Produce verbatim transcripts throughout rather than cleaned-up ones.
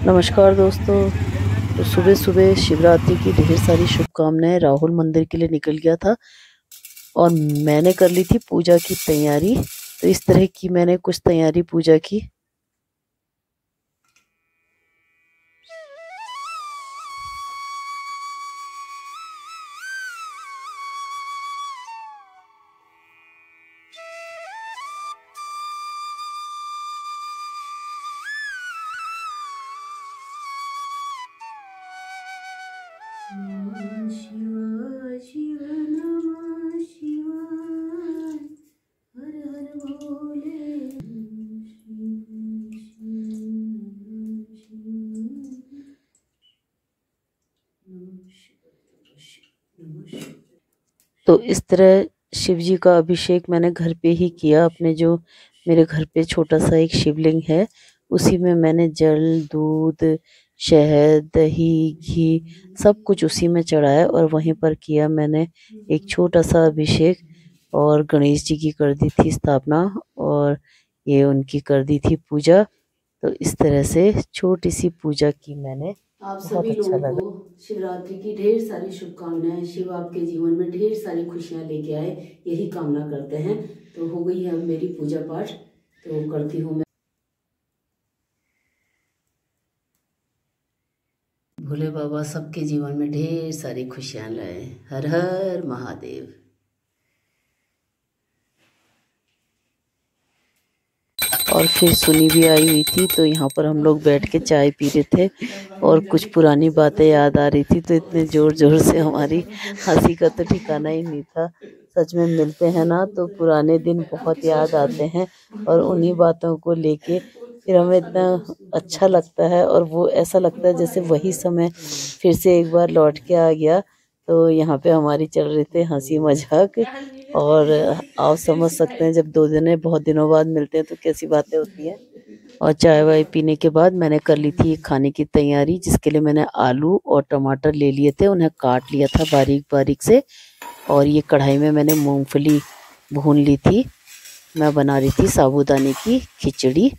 नमस्कार दोस्तों। तो सुबह सुबह शिवरात्रि की ढेर सारी शुभकामनाएं। राहुल मंदिर के लिए निकल गया था और मैंने कर ली थी पूजा की तैयारी। तो इस तरह की मैंने कुछ तैयारी पूजा की। नमः शिवाय शिव नमः शिवाय हर हर भोले शिव शिव। तो इस तरह शिव जी का अभिषेक मैंने घर पे ही किया। अपने जो मेरे घर पे छोटा सा एक शिवलिंग है उसी में मैंने जल, दूध, शहद, दही, घी सब कुछ उसी में चढ़ाया और वहीं पर किया मैंने एक छोटा सा अभिषेक। और गणेश जी की कर दी थी स्थापना और ये उनकी कर दी थी पूजा। तो इस तरह से छोटी सी पूजा की मैंने। आप बहुत सभी अच्छा लोगों लगा। को शिवरात्रि की ढेर सारी शुभकामनाएं। शिव आपके जीवन में ढेर सारी खुशियां लेके आए, यही कामना करते हैं। तो हो गई है अब मेरी पूजा पाठ, तो करती हूँ मैं। भोले बाबा सबके जीवन में ढेर सारी खुशियां लाए। हर हर महादेव। और फिर सुनी भी आई हुई थी तो यहाँ पर हम लोग बैठ के चाय पी रहे थे और कुछ पुरानी बातें याद आ रही थी। तो इतने ज़ोर ज़ोर से हमारी हंसी का तो ठिकाना ही नहीं था। सच में मिलते हैं ना तो पुराने दिन बहुत याद आते हैं और उन्हीं बातों को लेके फिर हमें इतना अच्छा लगता है और वो ऐसा लगता है जैसे वही समय फिर से एक बार लौट के आ गया। तो यहाँ पे हमारी चल रही थी हंसी मजाक और आप समझ सकते हैं जब दो जने बहुत दिनों बाद मिलते हैं तो कैसी बातें होती हैं। और चाय वाय पीने के बाद मैंने कर ली थी खाने की तैयारी, जिसके लिए मैंने आलू और टमाटर ले लिए थे, उन्हें काट लिया था बारीक बारीक से। और ये कढ़ाई में मैंने मूंगफली भून ली थी। मैं बना रही थी साबूदाने की खिचड़ी।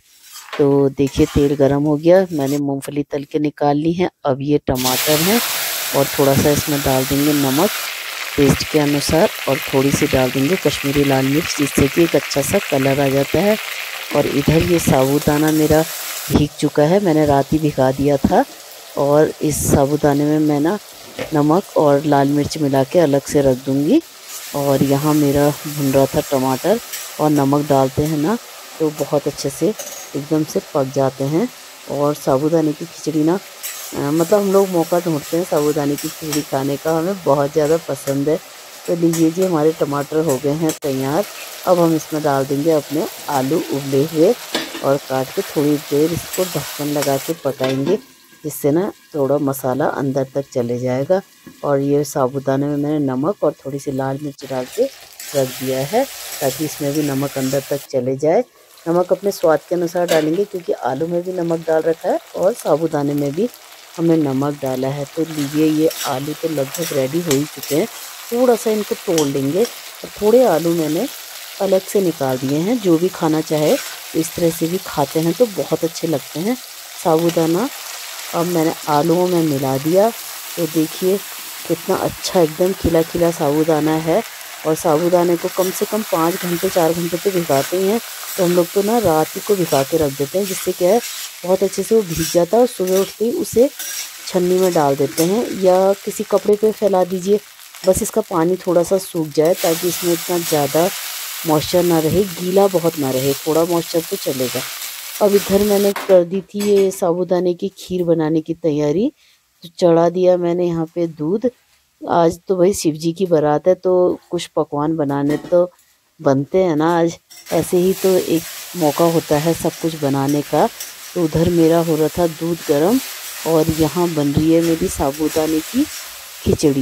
तो देखिए तेल गरम हो गया, मैंने मूंगफली तल के निकाल ली है। अब ये टमाटर हैं और थोड़ा सा इसमें डाल देंगे नमक टेस्ट के अनुसार और थोड़ी सी डाल देंगे कश्मीरी लाल मिर्च, जिससे कि एक अच्छा सा कलर आ जाता है। और इधर ये साबूदाना मेरा भीग चुका है, मैंने रात ही भिगा दिया था। और इस साबूदाने में मैं ना नमक और लाल मिर्च मिला के अलग से रख दूँगी। और यहाँ मेरा भुन रहा था टमाटर, और नमक डालते हैं ना तो बहुत अच्छे से एकदम से पक जाते हैं। और साबूदाने की खिचड़ी ना आ, मतलब हम लोग मौका ढूंढते हैं साबूदाने की खिचड़ी खाने का, हमें बहुत ज़्यादा पसंद है। तो लीजिए जी हमारे टमाटर हो गए हैं तैयार। अब हम इसमें डाल देंगे अपने आलू उबले हुए और काट के थोड़ी देर इसको ढक्कन लगा के पकाएंगे, जिससे ना थोड़ा मसाला अंदर तक चले जाएगा। और ये साबूदाने में मैंने नमक और थोड़ी सी लाल मिर्च डाल के रख दिया है ताकि इसमें भी नमक अंदर तक चले जाए। नमक अपने स्वाद के अनुसार डालेंगे क्योंकि आलू में भी नमक डाल रखा है और साबूदाने में भी हमने नमक डाला है। तो लीजिए ये आलू तो लगभग रेडी हो ही चुके हैं। थोड़ा सा इनको तोड़ लेंगे और थोड़े आलू मैंने अलग से निकाल दिए हैं। जो भी खाना चाहे तो इस तरह से भी खाते हैं तो बहुत अच्छे लगते हैं। साबूदाना अब मैंने आलूओं में मिला दिया तो देखिए कितना अच्छा एकदम खिला खिला साबूदाना है। और साबूदाने को कम से कम पाँच घंटे चार घंटे तो भिगाते ही हैं। तो हम लोग तो ना रात ही को भिगा के रख देते हैं, जिससे क्या है बहुत अच्छे से वो भीग जाता है और सुबह उठते ही उसे छन्नी में डाल देते हैं या किसी कपड़े पे फैला दीजिए। बस इसका पानी थोड़ा सा सूख जाए ताकि इसमें इतना ज़्यादा मॉइस्चर ना रहे, गीला बहुत ना रहे, थोड़ा मॉइस्चर तो चलेगा। अब इधर मैंने कर दी थी ये साबूदाने की खीर बनाने की तैयारी। तो चढ़ा दिया मैंने यहाँ पे दूध। आज तो भाई शिव जी की बारात है तो कुछ पकवान बनाने तो बनते हैं ना। आज ऐसे ही तो एक मौका होता है सब कुछ बनाने का। तो उधर मेरा हो रहा था दूध गरम और यहाँ बन रही है मेरी साबूदाने की खिचड़ी,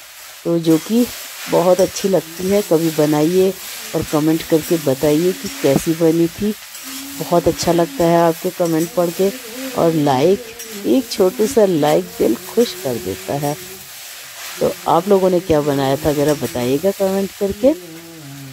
तो जो कि बहुत अच्छी लगती है। कभी बनाइए और कमेंट करके बताइए कि कैसी बनी थी। बहुत अच्छा लगता है आपके कमेंट पढ़ के। और लाइक, एक छोटू सा लाइक दिल खुश कर देता है। तो आप लोगों ने क्या बनाया था ज़रा बताइएगा कमेंट करके।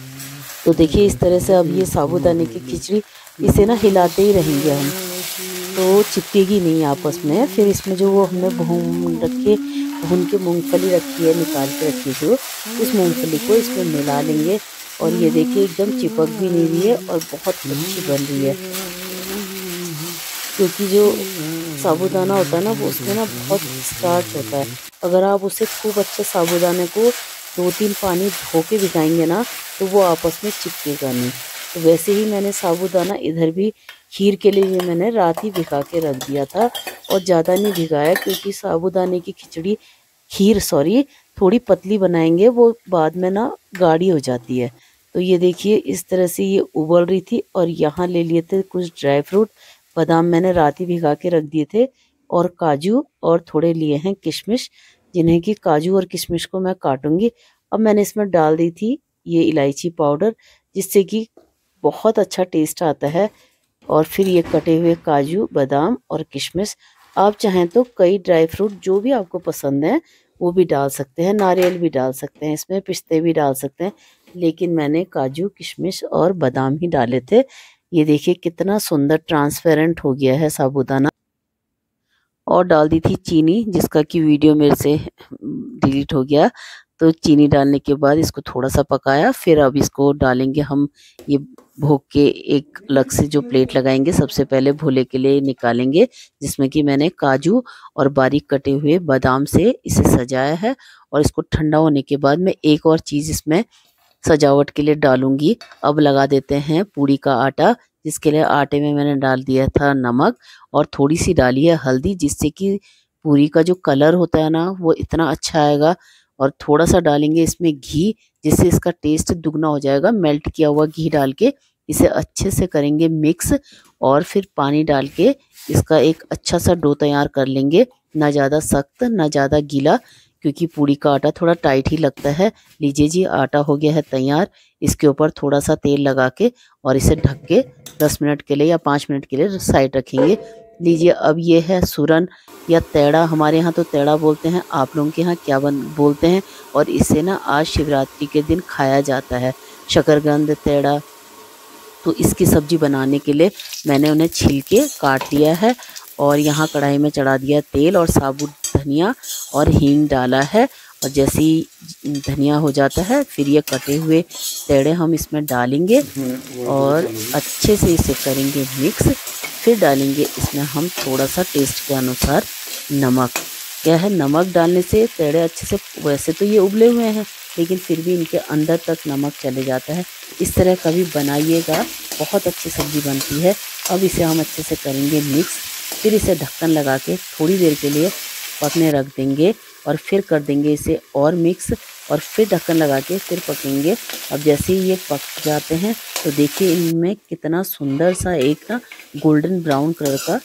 तो देखिए इस तरह से अब ये साबूदाने की खिचड़ी, इसे ना हिलाते ही रहेंगे हम। तो चिपकेगी नहीं आपस में। फिर इसमें जो वो हमने भून रखे भून के मूंगफली रखी है, निकाल के रखी जो, उस मूंगफली को इसमें मिला लेंगे। और ये देखिए एकदम चिपक भी नहीं रही है और बहुत अच्छी बन रही है, क्योंकि जो साबूदाना होता है ना वो उसमें ना बहुत स्टार्च होता है। अगर आप उसे खूब अच्छे साबूदाने को दो तीन पानी धो के भिगाएंगे ना तो वो आपस में चिपकेगा नहीं। तो वैसे ही मैंने साबूदाना इधर भी खीर के लिए मैंने रात ही भिगा के रख दिया था और ज़्यादा नहीं भिगाया, क्योंकि साबूदाने की खिचड़ी खीर सॉरी थोड़ी पतली बनाएंगे, वो बाद में ना गाढ़ी हो जाती है। तो ये देखिए इस तरह से ये उबल रही थी। और यहाँ ले लिए थे कुछ ड्राई फ्रूट, बादाम मैंने रात ही भिगा के रख दिए थे, और काजू, और थोड़े लिए हैं किशमिश, जिन्हें कि काजू और किशमिश को मैं काटूंगी। अब मैंने इसमें डाल दी थी ये इलायची पाउडर, जिससे कि बहुत अच्छा टेस्ट आता है। और फिर ये कटे हुए काजू, बादाम और किशमिश, आप चाहें तो कई ड्राई फ्रूट जो भी आपको पसंद है वो भी डाल सकते हैं, नारियल भी डाल सकते हैं, इसमें पिस्ते भी डाल सकते हैं, लेकिन मैंने काजू, किशमिश और बादाम ही डाले थे। ये देखिए कितना सुंदर ट्रांसपेरेंट हो गया है साबूदाना। और डाल दी थी चीनी, जिसका कि वीडियो मेरे से डिलीट हो गया। तो चीनी डालने के बाद इसको थोड़ा सा पकाया। फिर अब इसको डालेंगे हम ये भोग के एक अलग से जो प्लेट लगाएंगे। सबसे पहले भोले के लिए निकालेंगे, जिसमें कि मैंने काजू और बारीक कटे हुए बादाम से इसे सजाया है। और इसको ठंडा होने के बाद मैं एक और चीज़ इसमें सजावट के लिए डालूंगी। अब लगा देते हैं पूड़ी का आटा, जिसके लिए आटे में मैंने डाल दिया था नमक और थोड़ी सी डाली है हल्दी, जिससे कि पूरी का जो कलर होता है ना वो इतना अच्छा आएगा। और थोड़ा सा डालेंगे इसमें घी, जिससे इसका टेस्ट दुगना हो जाएगा। मेल्ट किया हुआ घी डाल के इसे अच्छे से करेंगे मिक्स, और फिर पानी डाल के इसका एक अच्छा सा डो तैयार कर लेंगे, ना ज़्यादा सख्त ना ज़्यादा गीला, क्योंकि पूड़ी का आटा थोड़ा टाइट ही लगता है। लीजिए जी आटा हो गया है तैयार। इसके ऊपर थोड़ा सा तेल लगा के और इसे ढक के दस मिनट के लिए या पाँच मिनट के लिए साइड रखेंगे। लीजिए अब ये है सूरन या तेड़ा, हमारे यहाँ तो तेड़ा बोलते हैं, आप लोगों के यहाँ क्या बन बोलते हैं। और इसे ना आज शिवरात्रि के दिन खाया जाता है, शकरकंद तेड़ा। तो इसकी सब्जी बनाने के लिए मैंने उन्हें छील के काट लिया है और यहाँ कढ़ाई में चढ़ा दिया तेल और साबुत धनिया और हींग डाला है। और जैसे ही धनिया हो जाता है फिर ये कटे हुए तेड़े हम इसमें डालेंगे और अच्छे से इसे करेंगे मिक्स। फिर डालेंगे इसमें हम थोड़ा सा टेस्ट के अनुसार नमक। क्या है, नमक डालने से तेड़े अच्छे से, वैसे तो ये उबले हुए हैं लेकिन फिर भी इनके अंदर तक नमक चले जाता है। इस तरह कभी बनाइएगा, बहुत अच्छी सब्ज़ी बनती है। अब इसे हम अच्छे से करेंगे मिक्स। फिर इसे ढक्कन लगा के थोड़ी देर के लिए पकने रख देंगे और फिर कर देंगे इसे और मिक्स और फिर ढक्कन लगा के फिर पकेंगे। अब जैसे ही ये पक जाते हैं तो देखिए इनमें कितना सुंदर सा एक ना गोल्डन ब्राउन कलर का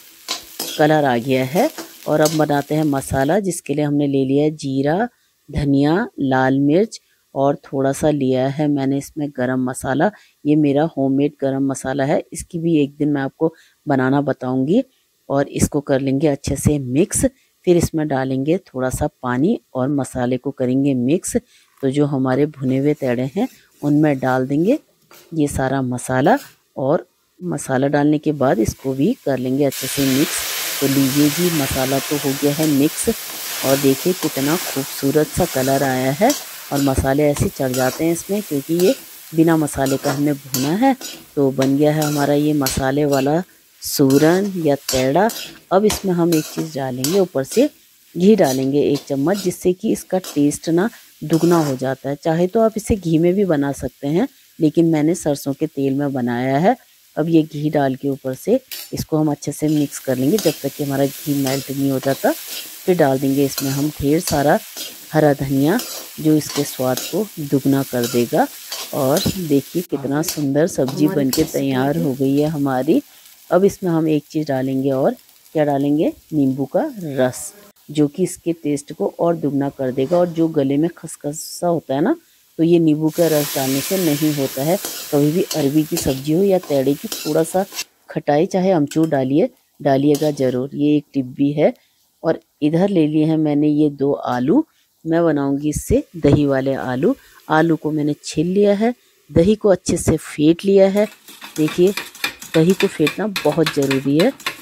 कलर आ गया है। और अब बनाते हैं मसाला, जिसके लिए हमने ले लिया है जीरा, धनिया, लाल मिर्च और थोड़ा सा लिया है मैंने इसमें गरम मसाला। ये मेरा होममेड गरम मसाला है, इसकी भी एक दिन मैं आपको बनाना बताऊंगी। और इसको कर लेंगे अच्छे से मिक्स। फिर इसमें डालेंगे थोड़ा सा पानी और मसाले को करेंगे मिक्स। तो जो हमारे भुने हुए तेड़े हैं उनमें डाल देंगे ये सारा मसाला और मसाला डालने के बाद इसको भी कर लेंगे अच्छे से मिक्स। तो लीजिए जी मसाला तो हो गया है मिक्स और देखिए कितना खूबसूरत सा कलर आया है। और मसाले ऐसे चढ़ जाते हैं इसमें क्योंकि ये बिना मसाले का हमने भुना है। तो बन गया है हमारा ये मसाले वाला सूरन या तेड़ा। अब इसमें हम एक चीज़ डालेंगे, ऊपर से घी डालेंगे एक चम्मच, जिससे कि इसका टेस्ट ना दुगना हो जाता है। चाहे तो आप इसे घी में भी बना सकते हैं, लेकिन मैंने सरसों के तेल में बनाया है। अब ये घी डाल के ऊपर से इसको हम अच्छे से मिक्स कर लेंगे जब तक कि हमारा घी मेल्ट नहीं हो जाता। फिर डाल देंगे इसमें हम ढेर सारा हरा धनिया, जो इसके स्वाद को दुगना कर देगा। और देखिए कितना सुंदर सब्जी बनके तैयार हो गई है हमारी। अब इसमें हम एक चीज़ डालेंगे, और क्या डालेंगे, नींबू का रस, जो कि इसके टेस्ट को और दुगना कर देगा। और जो गले में खसखसा होता है ना, तो ये नींबू का रस डालने से नहीं होता है। कभी भी अरबी की सब्जी हो या तेड़े की, थोड़ा सा खटाई चाहे अमचूर डालिए डालिएगा ज़रूर। ये एक टिप भी है। और इधर ले लिए हैं मैंने ये दो आलू, मैं बनाऊंगी इससे दही वाले आलू। आलू को मैंने छील लिया है, दही को अच्छे से फेंट लिया है। देखिए दही को फेंटना बहुत ज़रूरी है,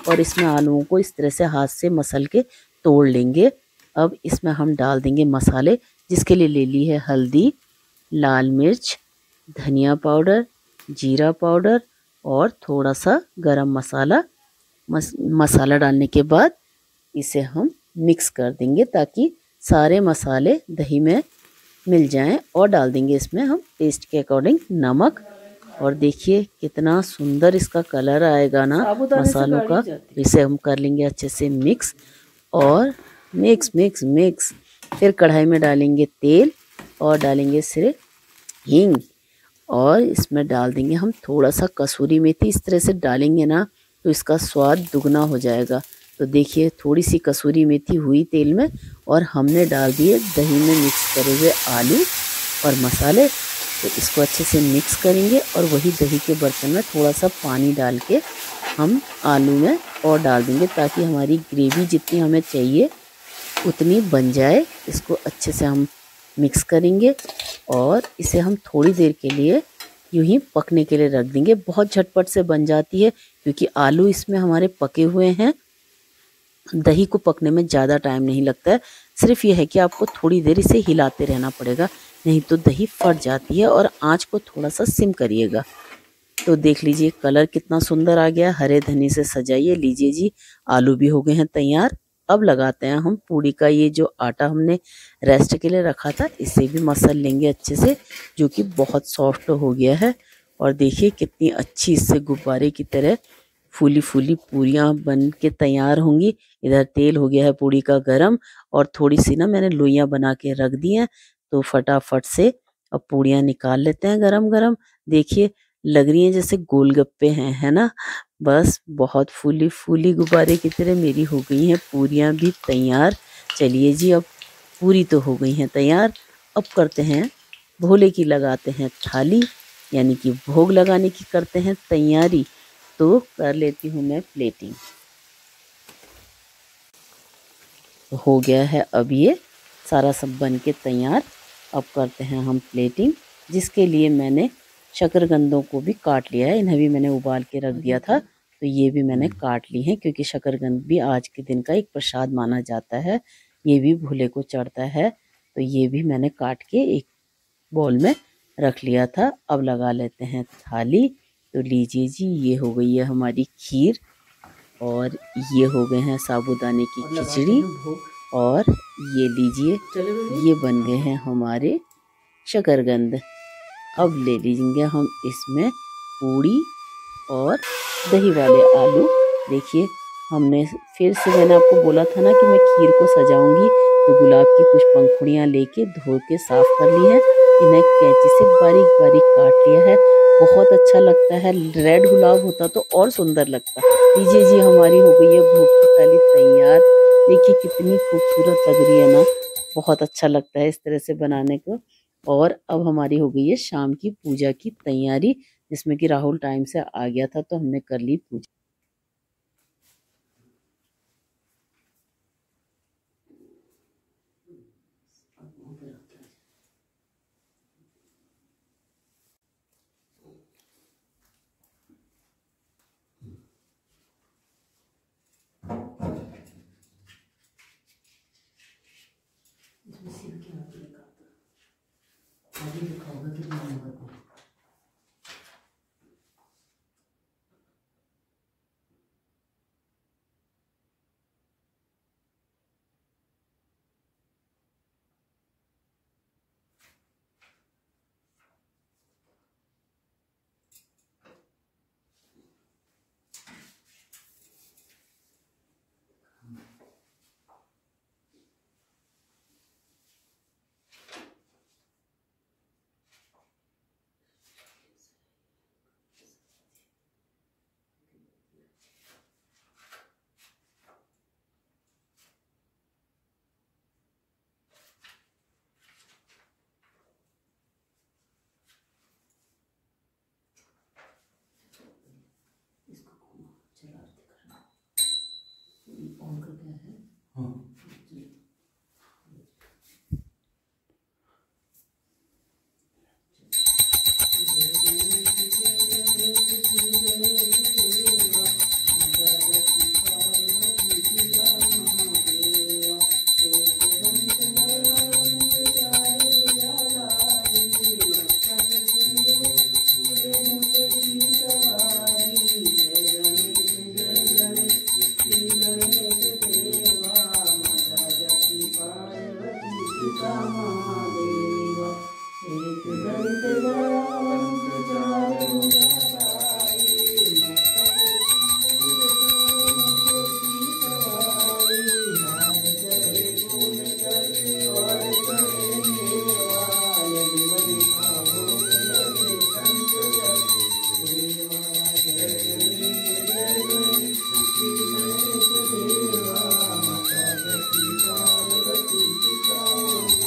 और इसमें आलूओं को इस तरह से हाथ से मसल के तोड़ लेंगे। अब इसमें हम डाल देंगे मसाले, जिसके लिए ले ली है हल्दी, लाल मिर्च, धनिया पाउडर, जीरा पाउडर और थोड़ा सा गरम मसाला। मस, मसाला डालने के बाद इसे हम मिक्स कर देंगे ताकि सारे मसाले दही में मिल जाएं, और डाल देंगे इसमें हम टेस्ट के अकॉर्डिंग नमक। और देखिए कितना सुंदर इसका कलर आएगा ना मसालों का। इसे हम कर लेंगे अच्छे से मिक्स, और मिक्स मिक्स मिक्स फिर कढ़ाई में डालेंगे तेल और डालेंगे सिर्फ हींग, और इसमें डाल देंगे हम थोड़ा सा कसूरी मेथी। इस तरह से डालेंगे ना तो इसका स्वाद दुगना हो जाएगा। तो देखिए थोड़ी सी कसूरी मेथी हुई तेल में, और हमने डाल दिए दही में मिक्स करे हुए आलू और मसाले। तो इसको अच्छे से मिक्स करेंगे, और वही दही के बर्तन में थोड़ा सा पानी डाल के हम आलू में और डाल देंगे, ताकि हमारी ग्रेवी जितनी हमें चाहिए उतनी बन जाए। इसको अच्छे से हम मिक्स करेंगे, और इसे हम थोड़ी देर के लिए यूं ही पकने के लिए रख देंगे। बहुत झटपट से बन जाती है, क्योंकि आलू इसमें हमारे पके हुए हैं। दही को पकने में ज़्यादा टाइम नहीं लगता है, सिर्फ ये है कि आपको थोड़ी देर इसे हिलाते रहना पड़ेगा, नहीं तो दही फट जाती है। और आंच को थोड़ा सा सिम करिएगा। तो देख लीजिए कलर कितना सुंदर आ गया। हरे धनी से सजाइए। लीजिए जी, आलू भी हो गए हैं तैयार। अब लगाते हैं हम पूड़ी का ये जो आटा हमने रेस्ट के लिए रखा था, इसे भी मसल लेंगे अच्छे से, जो कि बहुत सॉफ्ट हो गया है। और देखिए कितनी अच्छी इससे गुब्बारे की तरह फूली फूली पूरियां बन के तैयार होंगी। इधर तेल हो गया है पूड़ी का गरम, और थोड़ी सी ना मैंने लोइयां बना के रख दी हैं। तो फटाफट से अब पूड़ियां निकाल लेते हैं गरम गरम। देखिए लग रही हैं जैसे गोलगप्पे हैं, है ना। बस बहुत फूली फूली गुब्बारे की तरह मेरी हो गई हैं पूरियां भी तैयार। चलिए जी, अब पूरी तो हो गई हैं तैयार। अब करते हैं भोले की, लगाते हैं थाली, यानी कि भोग लगाने की करते हैं तैयारी। तो कर लेती हूँ मैं प्लेटिंग। तो हो गया है अब ये सारा सब बन के तैयार। अब करते हैं हम प्लेटिंग, जिसके लिए मैंने शकरकंदों को भी काट लिया है। इन्हें भी मैंने उबाल के रख दिया था, तो ये भी मैंने काट ली हैं, क्योंकि शकरकंद भी आज के दिन का एक प्रसाद माना जाता है। ये भी भोले को चढ़ता है, तो ये भी मैंने काट के एक बाउल में रख लिया था। अब लगा लेते हैं थाली। तो लीजिए जी, ये हो गई है हमारी खीर, और ये हो गए हैं साबूदाने की खिचड़ी, और ये लीजिए ये बन गए हैं हमारे शकरकंद। अब ले लीजिए हम इसमें पूड़ी और दही वाले आलू। देखिए हमने फिर से, मैंने आपको बोला था ना कि मैं खीर को सजाऊंगी, तो गुलाब की कुछ पंखुड़ियाँ लेके धो के साफ कर ली है। इन्हें कैंची से बारीक बारीक काट लिया है। बहुत अच्छा लगता है, रेड गुलाब होता तो और सुंदर लगता। लीजिए जी, हमारी हो गई है भोग की थाली तैयार। देखिए कितनी खूबसूरत लग रही है ना, बहुत अच्छा लगता है इस तरह से बनाने को। और अब हमारी हो गई है शाम की पूजा की तैयारी, जिसमें कि राहुल टाइम से आ गया था, तो हमने कर ली पूजा।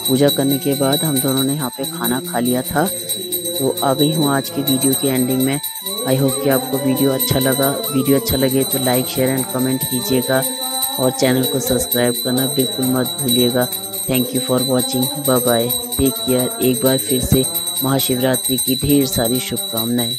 पूजा करने के बाद हम दोनों ने यहाँ पे खाना खा लिया था। तो आ गई हूँ आज की वीडियो की एंडिंग में। आई होप कि आपको वीडियो अच्छा लगा। वीडियो अच्छा लगे तो लाइक शेयर एंड कमेंट कीजिएगा और चैनल को सब्सक्राइब करना बिल्कुल मत भूलिएगा। Thank you for watching. Bye bye, take care. एक बार फिर से महाशिवरात्रि की ढेर सारी शुभकामनाएं।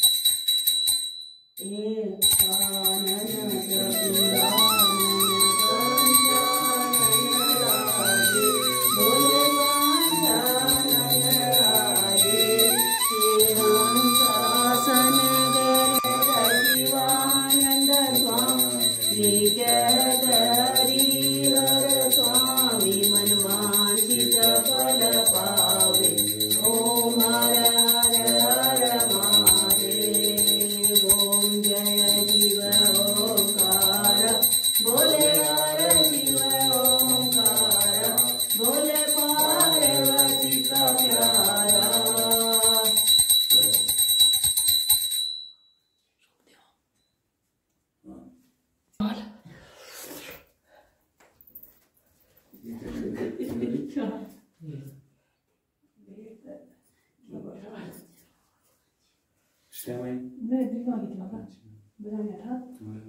네, 네가 하기 때문에 뭐냐 다.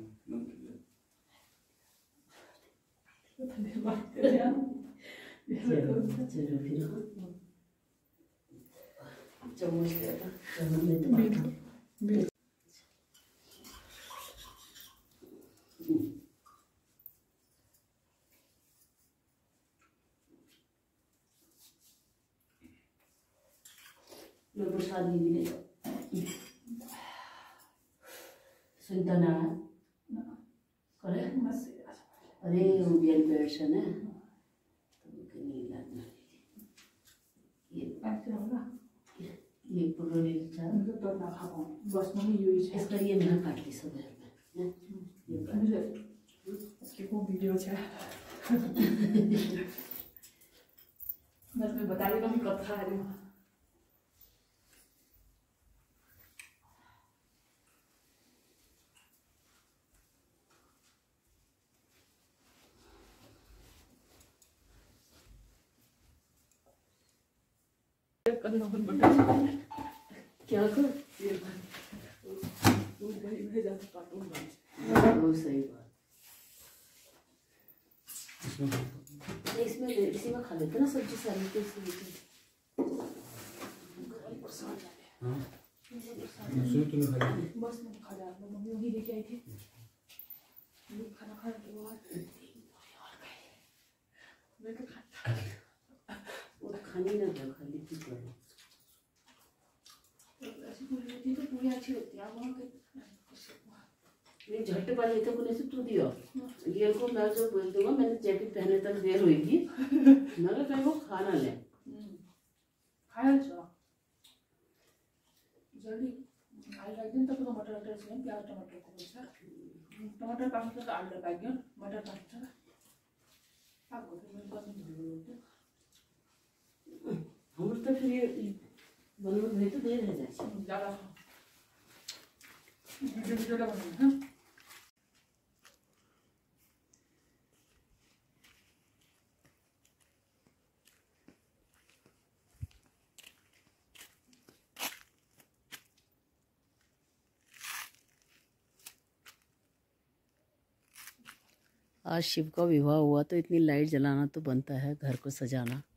근데 막 그냥 प्रसाद भी सुनता ना करे अरे वो बियल पेशन है तो नहीं लगना ये ये पुरोली था तो ना खाओ बस मम्मी यूज है इसका ये मैं काट ली सब में ये मुझे इसकी वो वीडियो है मैं बता रही हूँ कि कब खा रही हूँ। क्या कर वो सही बात इसमें इसी में खा लेते ना सब्जी सारी तो बस मैं खा रहा मम्मी वही लेके आई थी खाना खाने के बाद मैं तो खाता वो खानी ना था खाली थी करो ऐसी पूरी होती तो पूरी अच्छी होती है वहाँ के नहीं झट पा लेते को ऐसे तू दियो ये को मैं जो बोल दूंगा मैंने जैकेट पहने तक देर होगी मगर कहीं वो खाना ले खाया चलो जल्दी आलू रख दिन तक तो मटर वटर से प्याज टमाटर को अच्छा टमाटर काटने तक आलू लगा गया मटर काटना आप को फिर मेरे पास नहीं होते हम तो फिर ये बनने में तो देर है जैसे ज़्यादा वीडियो वीडियो लगाना है। आज शिव का विवाह हुआ तो इतनी लाइट जलाना तो बनता है, घर को सजाना।